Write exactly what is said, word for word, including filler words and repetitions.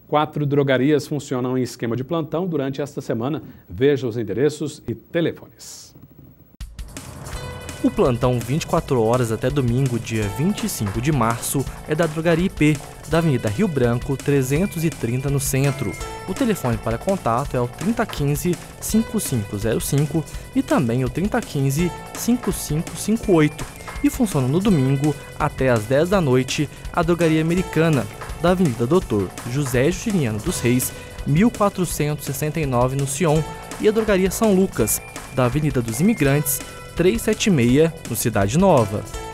Quatro drogarias funcionam em esquema de plantão durante esta semana. Veja os endereços e telefones. O plantão vinte e quatro horas até domingo, dia vinte e cinco de março, é da Drogaria I P, da Avenida Rio Branco, trezentos e trinta, no centro. O telefone para contato é o trinta quinze, cinquenta e cinco zero cinco e também o trinta quinze, cinquenta e cinco cinquenta e oito. E funciona no domingo, até às dez da noite, a Drogaria Americana, da Avenida Doutor José Justiniano dos Reis, mil quatrocentos e sessenta e nove, no Sion, e a Drogaria São Lucas, da Avenida dos Imigrantes, trezentos e setenta e seis, no Cidade Nova.